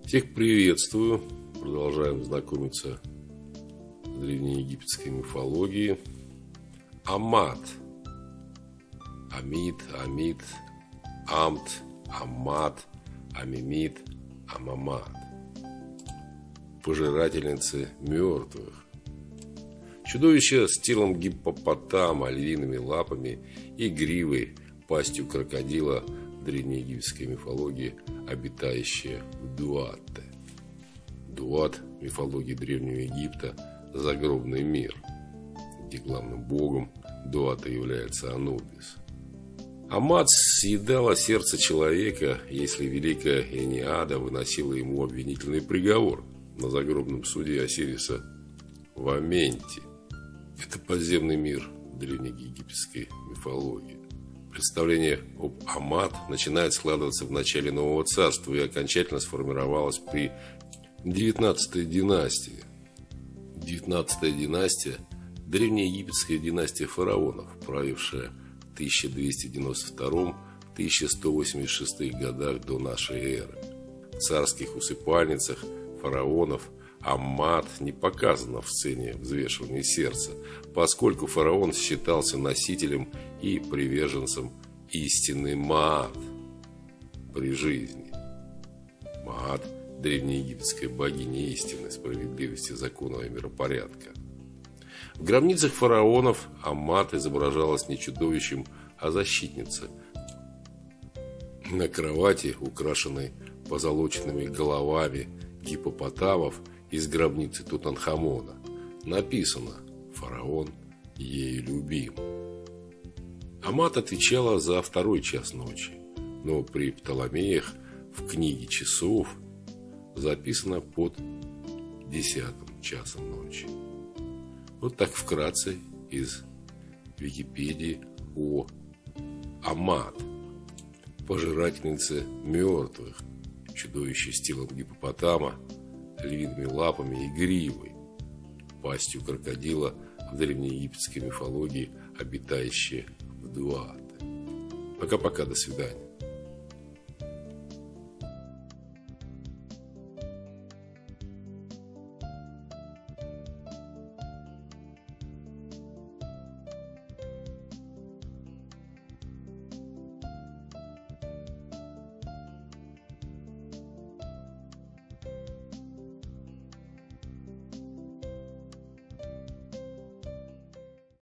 Всех приветствую. Продолжаем знакомиться с древнеегипетской мифологией. Амат. Амид, Амид, Амт, Аммат, Амимид, Амамат. Пожирательницы мертвых. Чудовище с телом гиппопотама, львиными лапами и гривой, пастью крокодила в древнеегипетской мифологии, обитающее в Дуатте. Дуат в мифологии Древнего Египта – загробный мир, где главным богом Дуата является Анубис. Амат съедала сердце человека, если великая Энеада выносила ему обвинительный приговор на загробном суде Осириса в Аменте. Это подземный мир древнеегипетской мифологии. Представление об Амат начинает складываться в начале Нового Царства и окончательно сформировалось при 19-й династии. 19-я династия – древнеегипетская династия фараонов, правившая в 1292-1186 годах до нашей эры. В царских усыпальницах фараонов Аммат не показано в сцене взвешивания сердца, поскольку фараон считался носителем и приверженцем истины Маат при жизни. Маат – древнеегипетская богиня истины, справедливости, закона и миропорядка. В гробницах фараонов Аммат изображалась не чудовищем, а защитницей. На кровати, украшенной позолоченными головами гиппопотамов, из гробницы Тутанхамона, написано: «Фараон ею любим». Амат отвечала за второй час ночи, но при Птоломеях в книге часов записано под 10-м часом ночи. Вот так вкратце из Википедии о Амат, пожирательнице мертвых, чудовище с телом гиппопотама, львиными лапами и гривой, пастью крокодила в древнеегипетской мифологии, обитающее в Дуатте. Пока-пока, до свидания.